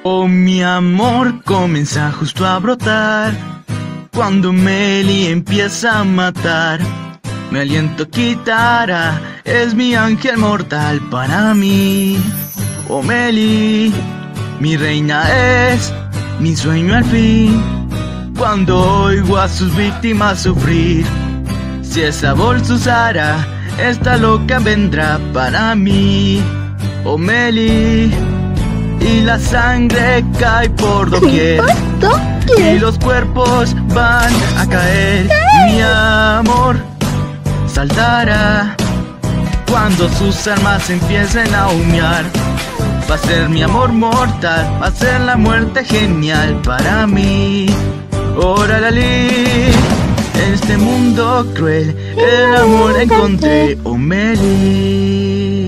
Oh, mi amor comienza justo a brotar cuando Meli empieza a matar. Mi aliento quitará, es mi ángel mortal para mí. Oh, Meli, mi reina es mi sueño al fin. Cuando oigo a sus víctimas sufrir, si esa bolsa usara, esta loca vendrá para mí. Oh, Meli, y la sangre cae por doquier, y los cuerpos van a caer. Mi amor saltará cuando sus armas empiecen a humear. Va a ser mi amor mortal, va a ser la muerte genial para mí. Órale, en este mundo cruel, el amor encontré, oh, Meli.